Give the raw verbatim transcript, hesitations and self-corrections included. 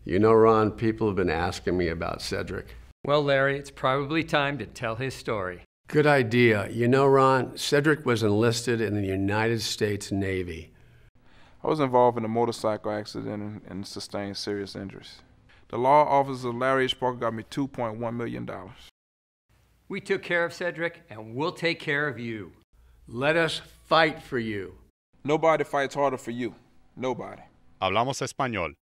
You know, Ron, people have been asking me about Cedric. Well, Larry, it's probably time to tell his story. Good idea. You know, Ron, Cedric was enlisted in the United States Navy. I was involved in a motorcycle accident and, and sustained serious injuries. The law office of Larry H. Parker got me two point one million dollars. We took care of Cedric, and we'll take care of you. Let us fight for you. Nobody fights harder for you. Nobody. Hablamos español.